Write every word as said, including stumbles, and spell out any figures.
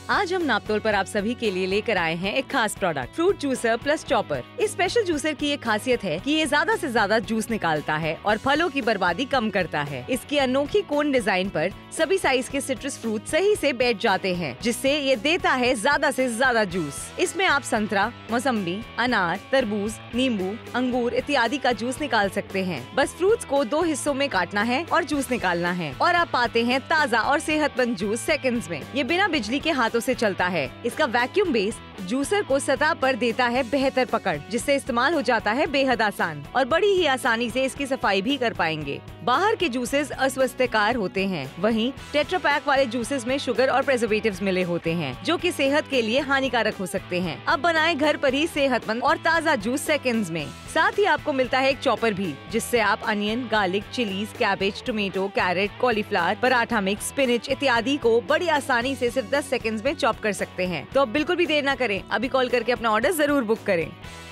आज हम नापतोल पर आप सभी के लिए लेकर आए हैं एक खास product, fruit juicer plus chopper. इस स्पेशल जूसर की एक खासियत है कि ये ज्यादा से ज्यादा जूस निकालता है और फलों की बर्बादी कम करता है। इसकी अनोखी कोन डिजाइन पर सभी साइज के सिट्रस फ्रूट सही से बैठ जाते हैं, जिससे ये देता है ज्यादा से ज्यादा जूस। इसमें आप संतरा, मौसम्बी, अनार, तरबूज, नींबू, अंगूर इत्यादि का जूस निकाल सकते हैं। बस फ्रूट्स को दो हिस्सों में काटना है और जूस निकालना है और आप पाते हैं ताज़ा और सेहतमंद जूस सेकंड्स में। ये बिना बिजली के हाथों से चलता है। इसका वैक्यूम बेस जूसर को सतह पर देता है बेहतर पकड़, जिससे इस्तेमाल हो जाता है बेहद आसान और बड़ी ही आसानी से इसकी सफाई भी कर पाएंगे। बाहर के जूसेस अस्वास्थ्यकर होते हैं, वहीं टेट्रा पैक वाले जूसेस में शुगर और प्रिजर्वेटिव्स मिले होते हैं, जो कि सेहत के लिए हानिकारक हो सकते हैं। अब बनाएं घर पर ही सेहतमंद और ताज़ा जूस सेकंड्स में। साथ ही आपको मिलता है एक चॉपर भी, जिससे आप onion, garlic, chillies, cabbage, tomato, carrot, cauliflower, paratha mix, spinach इत्यादि को बड़ी आसानी से सिर्फ दस सेकंड्स में चॉप कर सकते हैं। तो अब बिल्कुल भी देर न करें, अभी कॉल करके अपना ऑर्डर जरूर बुक करें।